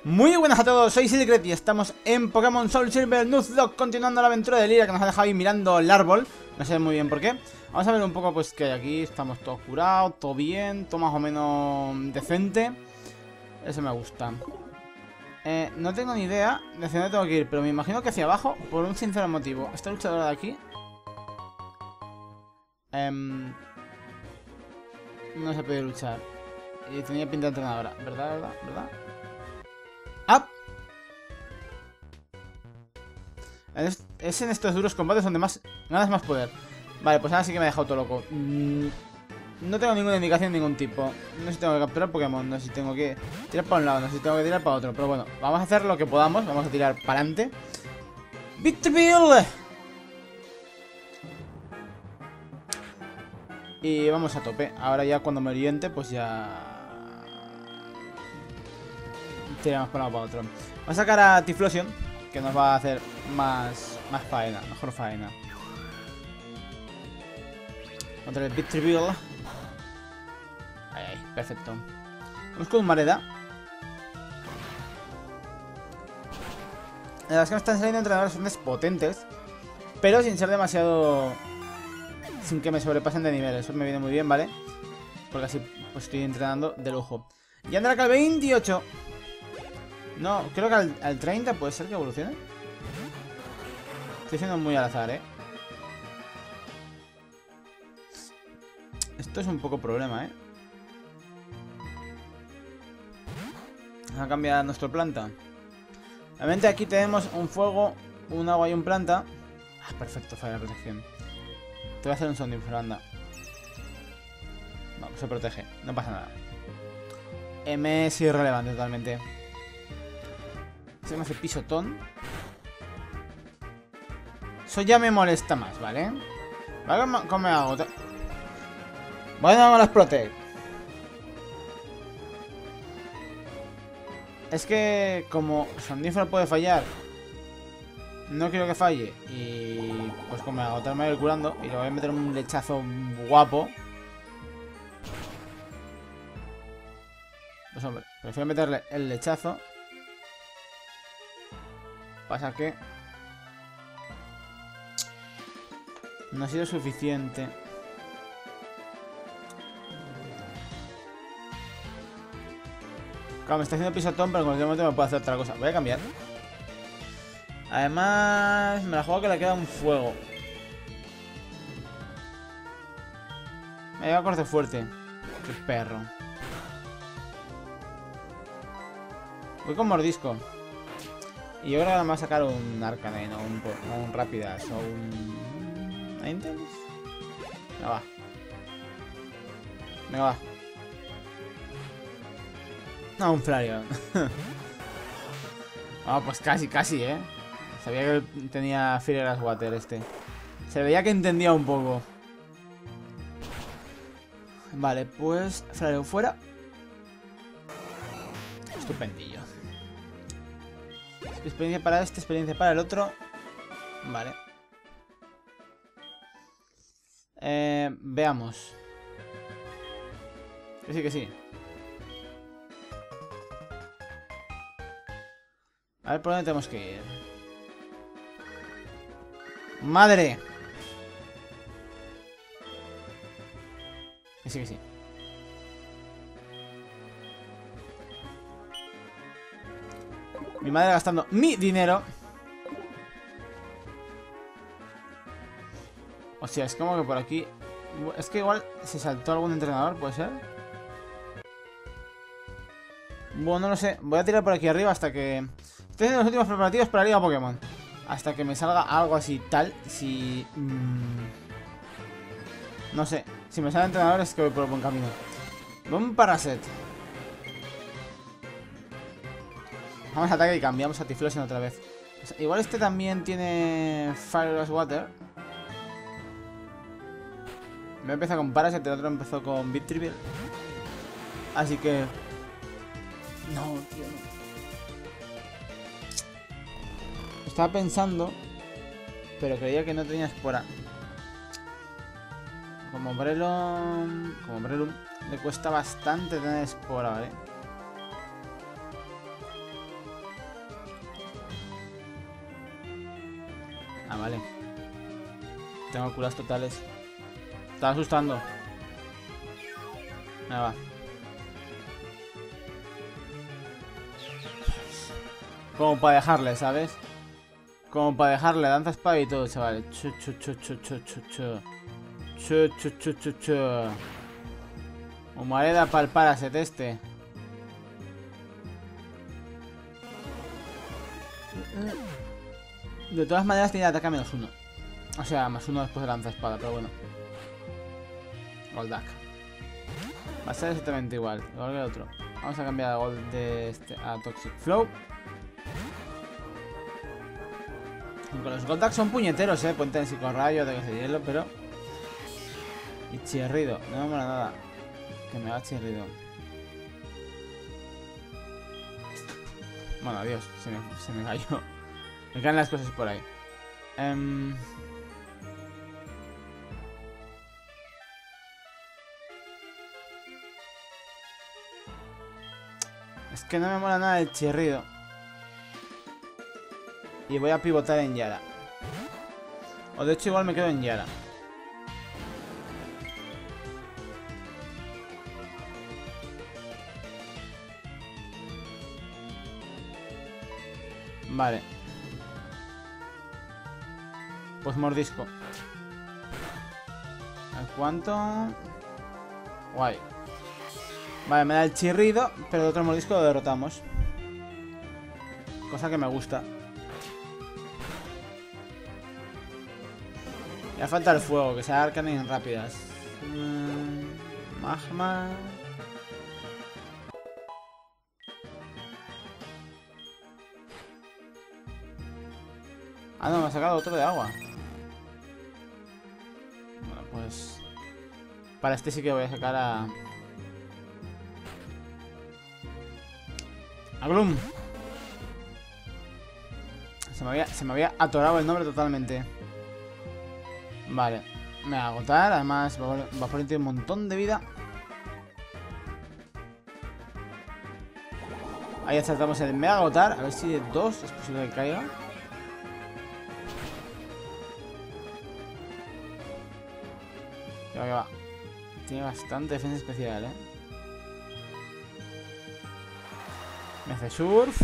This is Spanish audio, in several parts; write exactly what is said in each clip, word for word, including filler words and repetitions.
Muy buenas a todos, soy Silcret y estamos en Pokémon Soul Silver Nuzlocke, continuando la aventura de Lira, que nos ha dejado ahí mirando el árbol. No sé muy bien por qué. Vamos a ver un poco pues que aquí estamos todos curados, todo bien, todo más o menos decente. Eso me gusta. eh, No tengo ni idea de hacia dónde tengo que ir, pero me imagino que hacia abajo, por un sincero motivo. Esta luchadora de aquí eh, no se puede luchar. Y tenía pinta de entrenadora, ¿verdad? ¿Verdad? ¿Verdad? ¡Ah! Es, es en estos duros combates donde más ganas más poder. Vale, pues ahora sí que me ha dejado todo loco. Mm, no tengo ninguna indicación de ningún tipo. No sé si tengo que capturar Pokémon, no sé si tengo que tirar para un lado, no sé si tengo que tirar para otro. Pero bueno, vamos a hacer lo que podamos. Vamos a tirar para adelante. ¡Victorville! Y vamos a tope. Ahora ya cuando me oriente, pues ya tiramos para un lado para otro. Vamos a sacar a Typhlosion, que nos va a hacer más, más faena, mejor faena. Contra el Victorville. Ahí, ahí, perfecto. Vamos con un Mareda. Las que me están saliendo entrenadores potentes, pero sin ser demasiado... sin que me sobrepasen de nivel. Eso me viene muy bien, ¿vale? Porque así pues estoy entrenando de lujo. Y Andrak al veintiocho. No, creo que al, al treinta puede ser que evolucione. Estoy siendo muy al azar, ¿eh? Esto es un poco problema, ¿eh? Vamos a cambiar nuestro planta. Realmente aquí tenemos un fuego, un agua y un planta. Ah, perfecto, falla de protección. Te voy a hacer un Sounding anda. Vamos, se protege, no pasa nada. M es irrelevante totalmente. Se me hace pisotón. Eso ya me molesta más, ¿vale? ¿Vale? ¿Cómo me hago? Bueno, vamos a los Protect. Es que como Sondifra puede fallar, no quiero que falle. Y pues como me hago, tal me voy curando. Y le voy a meter un lechazo guapo. Pues hombre, prefiero meterle el lechazo. Pasa que no ha sido suficiente. Claro, me está haciendo pisotón, pero en cualquier momento me puede hacer otra cosa. Voy a cambiar. Además, me la juego que le queda un fuego. Me lleva a corte fuerte. Qué perro. Voy con mordisco. Y yo creo que ahora me va a sacar un Arcanine o un, o un Rapidas o un... ¿Ninetales? Venga, va. Venga, va. No, un Flareon. Ah, pues casi, casi, ¿eh? Sabía que tenía Fire Water este. Se veía que entendía un poco. Vale, pues Flareon fuera. Estupendillo. Experiencia para este, experiencia para el otro. Vale. Eh, veamos. Que sí, que sí. A ver por dónde tenemos que ir. ¡Madre! Que sí, que sí. Mi madre gastando mi dinero. O sea, es como que por aquí... Es que igual se saltó algún entrenador, ¿puede ser? Bueno, no lo sé. Voy a tirar por aquí arriba hasta que... Estoy haciendo los últimos preparativos para la Liga Pokémon. Hasta que me salga algo así tal. Si... Mmm, no sé. Si me sale entrenador es que voy por el buen camino. Un Parasect. Vamos a ataque y cambiamos a Typhlosion otra vez. O sea, igual este también tiene Fire Water. Me empezó con Parasect, el otro empezó con Victorville. Así que... No, tío, no. Estaba pensando, pero creía que no tenía espora. Como Breloom... Como Breloom le cuesta bastante tener espora, ¿vale? Ah, vale. Tengo curas totales. Estaba asustando. Ahí va. Como para dejarle, ¿sabes? Como para dejarle danza espada y todo, chaval. Chu, chu, chu, chu, chu, chu, chu. Chu, chu, chu, chu, chu. Humareda para el Parasite este. De todas maneras tiene ataque a menos uno. O sea, más uno después de lanza espada, pero bueno. Goldak. Va a ser exactamente igual, igual que el otro. Vamos a cambiar a Gold de este a Toxic Flow. Aunque los Goldak son puñeteros, eh. Pueden tener psicorrayo, ataques de hielo, pero... Y chirrido, no me mola nada. Que me va chirrido. Bueno, adiós, se me, se me cayó. Me caen las cosas por ahí. Um... Es que no me mola nada el chirrido. Y voy a pivotar en Yara. O de hecho igual me quedo en Yara. Vale. Pues mordisco. ¿A cuánto? Guay. Vale, me da el chirrido, pero de otro mordisco lo derrotamos. Cosa que me gusta. Ya falta el fuego, que sea arcanes rápidas. Mm, magma. Ah, no, me ha sacado otro de agua. Bueno, pues... Para este sí que voy a sacar a... A Gloom. Se me había, se me había atorado el nombre totalmente. Vale. Me va a agotar. Además va a, va a poner un montón de vida. Ahí acertamos el me va a agotar. A ver si de dos es posible que caiga. Que va, que va. Tiene bastante defensa especial, eh. Me hace surf.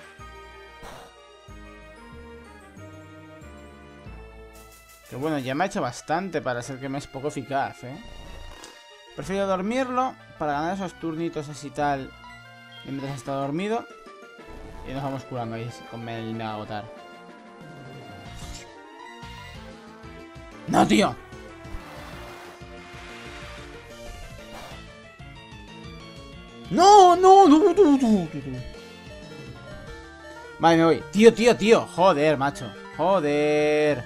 Que bueno, ya me ha hecho bastante para ser que me es poco eficaz, ¿eh? Prefiero dormirlo para ganar esos turnitos así tal. Mientras está dormido. Y nos vamos curando ahí con el mega agotar. ¡No, tío! ¡No, no, no, no, no, no! Vale, me voy. Tío, tío, tío. Joder, macho. Joder.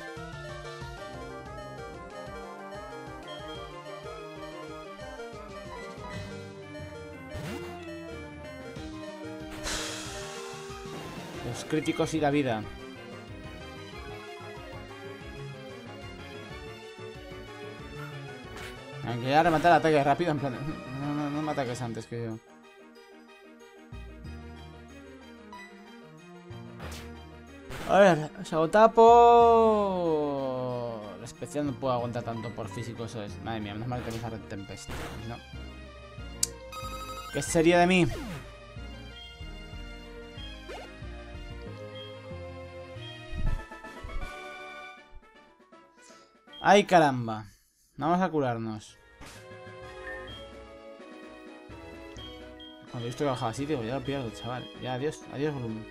Los críticos y la vida. Aunque ya rematar el ataque rápido, en plan... No, no, no me ataques antes que yo. A ver, se agota por... Especial no puedo aguantar tanto por físico, eso es. Madre mía, menos mal que me esa Red Tempest. No. ¿Qué sería de mí? ¡Ay, caramba! Vamos a curarnos. Cuando he visto que bajaba así, digo, ya lo pierdo, chaval. Ya, adiós, adiós, volumen.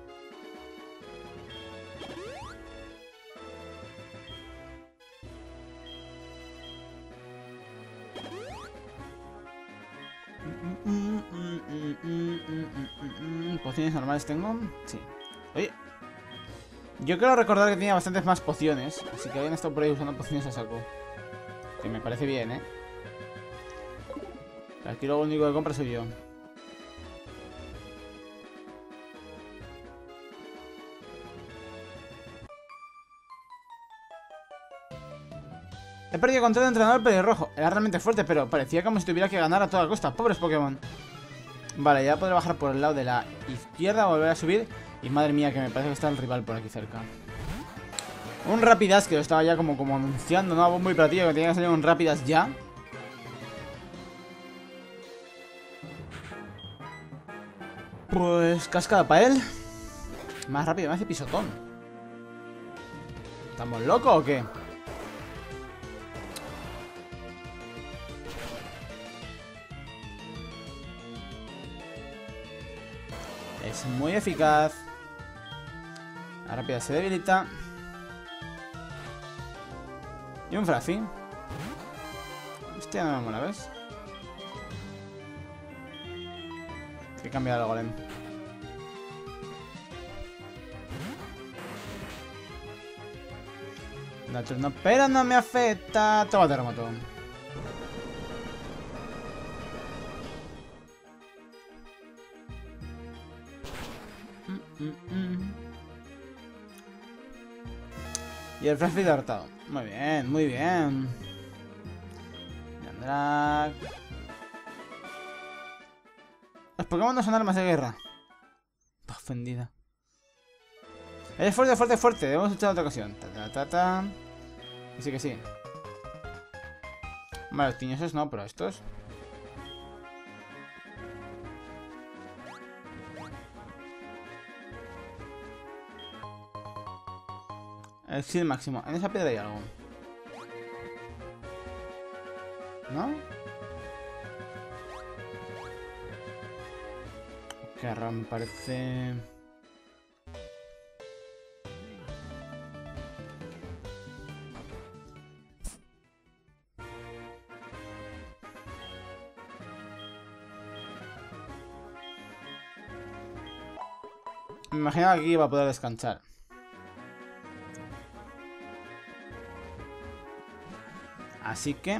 ¿Pociones normales tengo? Sí. Oye, yo quiero recordar que tenía bastantes más pociones. Así que habían estado por ahí usando pociones a saco. Que me parece bien, ¿eh? Aquí lo único que compra soy yo. He perdido control de entrenador pelirrojo. Era realmente fuerte, pero parecía como si tuviera que ganar a toda costa. Pobres Pokémon. Vale, ya podré bajar por el lado de la izquierda, volver a subir. Y madre mía, que me parece que está el rival por aquí cerca. Un Rapidash que lo estaba ya como, como anunciando, ¿no? A bombo y platillo que tenía que salir un Rapidash ya. Pues cascada para él. Más rápido, me hace pisotón. ¿Estamos locos o qué? Es muy eficaz. La rápida se debilita. Y un Fluffy. Hostia, no me mola, ¿ves? Que cambia el golem. Da turno, pero no me afecta. Toma terremoto. Mm, mm, mm. Y el Fluffy derrotado. Muy bien, muy bien. Yandrak. Los Pokémon no son armas de guerra. Ofendida. Es fuerte, fuerte, fuerte. Debemos luchar en otra ocasión. Ta, ta, ta, ta. Que sí, que sí. Vale, los tiñosos no, pero estos. El shield máximo. En esa piedra hay algo. ¿No? Que raro me parece. Me imaginaba que aquí iba a poder descansar. Así que...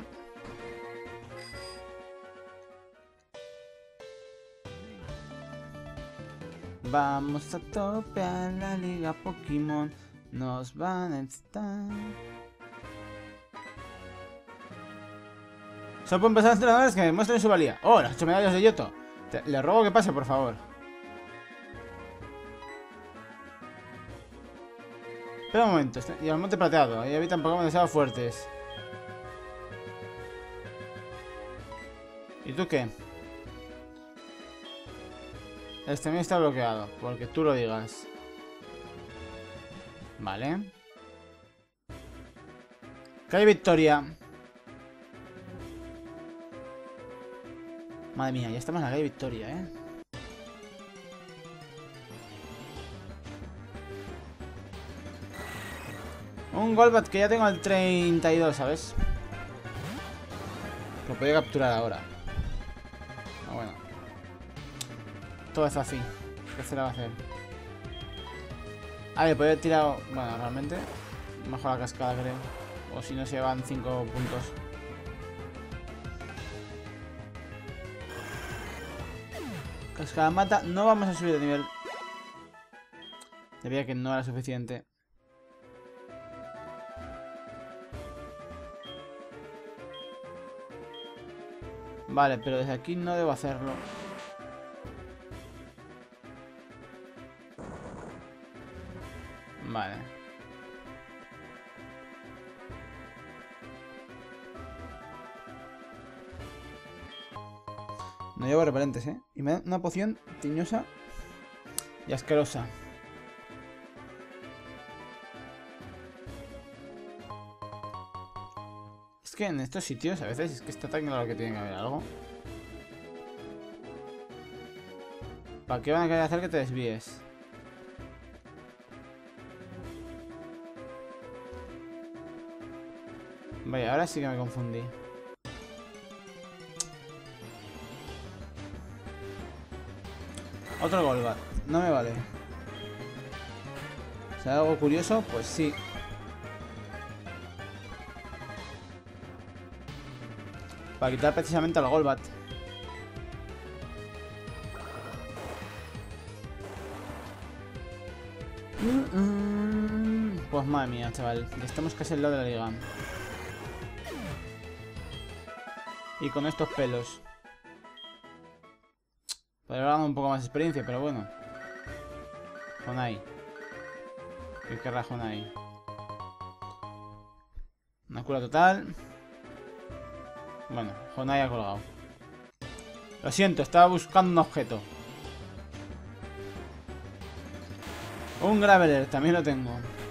vamos a topear la liga Pokémon. Nos van a estar... Solo pueden pasar entrenadores que demuestren su valía. Oh, las ocho medallas de Yoto. Te, le robo que pase, por favor. Espera un momento. Y al monte plateado. Ahí habitan Pokémon demasiado fuertes. ¿Y tú qué? Este mío está bloqueado. Porque tú lo digas. Vale. Calle Victoria. Madre mía, ya estamos en la calle Victoria, ¿eh? Un Golbat que ya tengo al treinta y dos, ¿sabes? Lo podía capturar ahora. Ah, bueno. Todo es así. ¿Qué se le va a hacer? Ah, le podía haber tirado... Bueno, realmente... Mejor la cascada, creo. O si no, se llevan cinco puntos. Cascada mata. No vamos a subir de nivel. Debía que no era suficiente. Vale, pero desde aquí no debo hacerlo. Vale. No llevo repelentes, ¿eh? Y me da una poción tiñosa y asquerosa. Es que en estos sitios a veces es que está tan claro que tiene que haber algo. ¿Para qué van a querer hacer que te desvíes? Vaya, ahora sí que me confundí. Otro Golbat. No me vale. ¿Será algo curioso? Pues sí. Para quitar precisamente al Golbat. Mm -mm. Pues madre mía, chaval. Ya estamos casi al lado de la liga. Y con estos pelos. Podría dar un poco más de experiencia, pero bueno. Honai. ¿Qué querrá Honai? Una cura total. Bueno, Honai ha colgado. Lo siento, estaba buscando un objeto. Un Graveler, también lo tengo.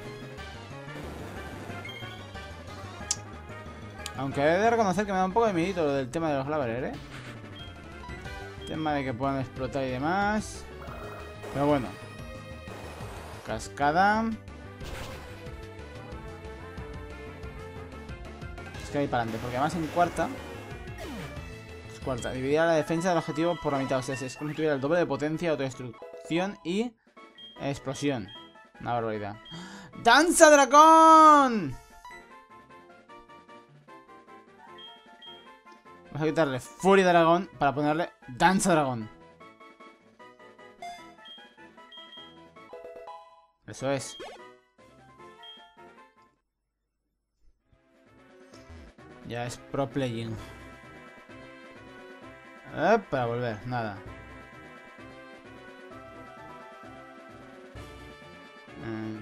Aunque he de reconocer que me da un poco de miedito lo del tema de los Graveler, ¿eh? Tema de que puedan explotar y demás. Pero bueno. Cascada. Es que hay para adelante, porque además en cuarta. Es cuarta. Dividirá la defensa del objetivo por la mitad. O sea, es como si tuviera el doble de potencia, autodestrucción y explosión. Una barbaridad. ¡Danza dragón! Vamos a quitarle Furia Dragón para ponerle Danza Dragón. Eso es. Ya es pro playing. Eh, para volver, nada. Mm.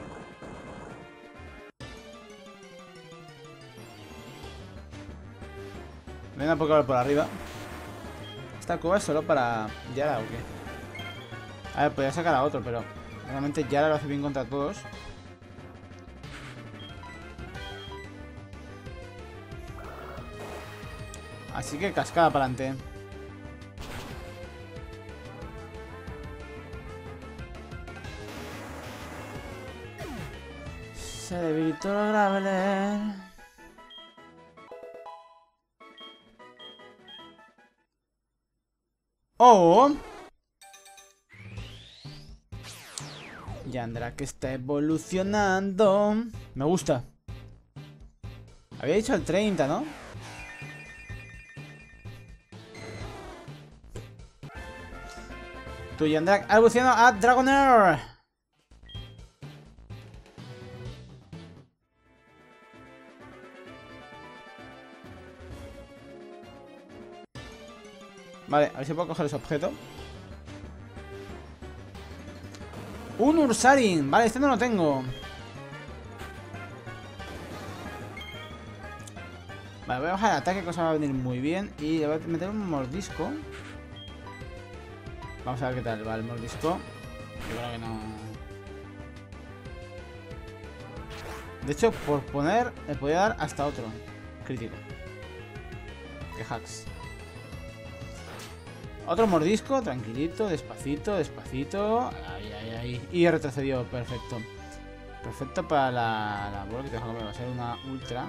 Venga, Pokéball por arriba. ¿Esta cueva es solo para Yara o qué? A ver, podría sacar a otro, pero realmente Yara lo hace bien contra todos. Así que cascada para adelante. Se debilitó el Graveler. ¡Oh! Yandra que está evolucionando. Me gusta. Había dicho el treinta, ¿no? Tu Yandra ha evolucionado a Dragonair. Vale, a ver si puedo coger ese objeto. Un Ursaring. Vale, este no lo tengo. Vale, voy a bajar el ataque, cosa va a venir muy bien. Y le voy a meter un mordisco. Vamos a ver qué tal va el mordisco. Yo creo que no. De hecho, por poner, le podía dar hasta otro crítico. Que hacks. Otro mordisco, tranquilito, despacito, despacito. Ahí, ahí, ahí. Y retrocedió, perfecto. Perfecto para la, la bola que tengo que va a ser una ultra.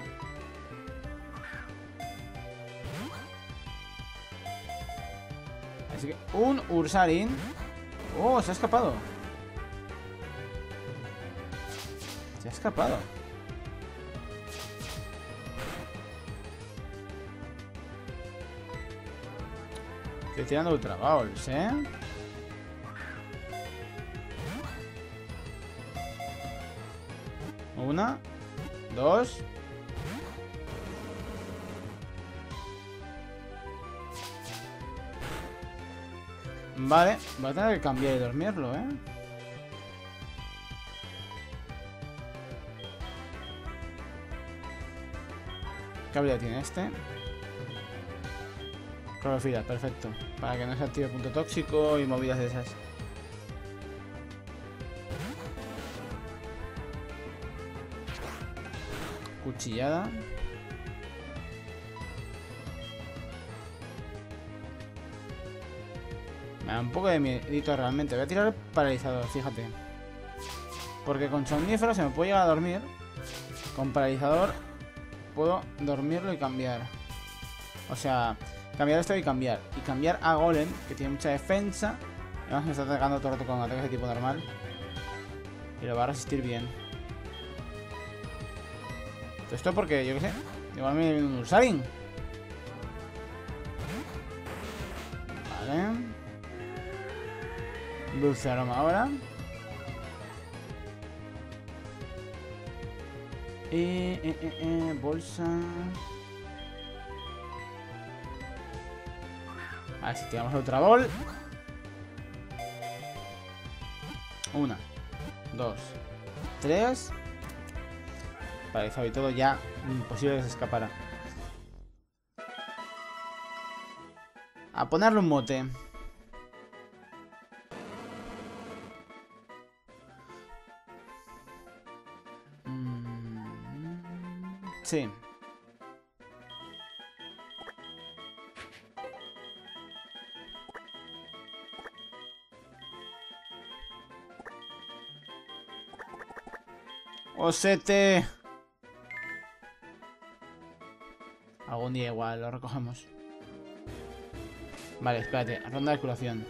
Así que un Ursaring. Oh, se ha escapado. Se ha escapado. Estoy tirando Ultra Balls, ¿eh? Una, dos. Vale, voy a tener que cambiar y dormirlo, ¿eh? ¿Qué habilidad tiene este? Clorofila, perfecto. Para que no se active punto tóxico y movidas de esas. Cuchillada. Me da un poco de miedito realmente. Voy a tirar el paralizador, fíjate. Porque con somnífero se me puede llegar a dormir. Con paralizador puedo dormirlo y cambiar. O sea, cambiar esto y cambiar. Y cambiar a Golem, que tiene mucha defensa. Y además me está atacando todo el rato con ataques de tipo normal. Y lo va a resistir bien. Esto porque, yo qué sé, igual me viene un Ursaring. Vale. Dulce aroma ahora. Eh, eh, eh, eh, bolsa. A ver si tiramos otra bol. Una, dos, tres. paralizado y todo, ya imposible que se escapara. A ponerle un mote. Mm, sí. Osete. Algún día igual lo recogemos. Vale, espérate, ronda de curación.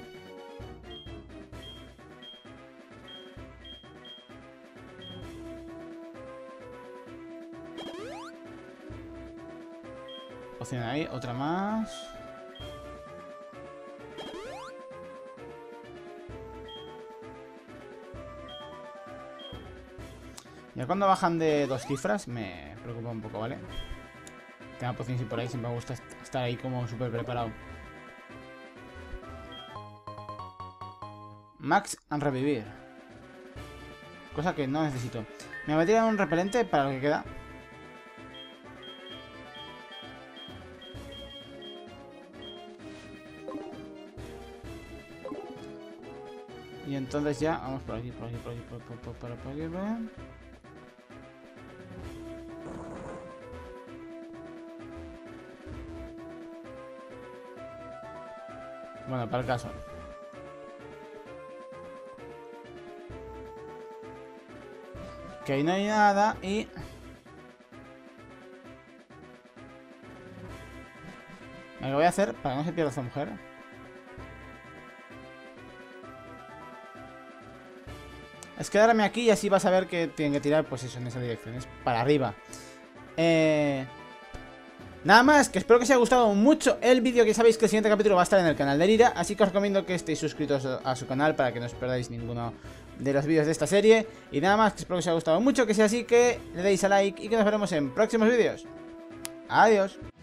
Poción ahí, otra más. Ya cuando bajan de dos cifras me preocupa un poco, ¿vale? Tenga pociones y por ahí siempre me gusta estar ahí como súper preparado. Max and revivir. Cosa que no necesito. Me voy a tirar un repelente para lo que queda. Y entonces ya, vamos por aquí, por aquí, por aquí, por, por, por, por, por aquí, por aquí. Bueno, para el caso. Que ahí no hay nada y... Lo que voy a hacer para que no se pierda esta mujer. Es quedarme aquí y así vas a ver que tienen que tirar, pues eso, en esa dirección. Es para arriba. Eh... Nada más, que espero que os haya gustado mucho el vídeo, que sabéis que el siguiente capítulo va a estar en el canal de Lira, así que os recomiendo que estéis suscritos a su canal para que no os perdáis ninguno de los vídeos de esta serie. Y nada más, que espero que os haya gustado mucho, que sea así, que le deis a like y que nos veremos en próximos vídeos. Adiós.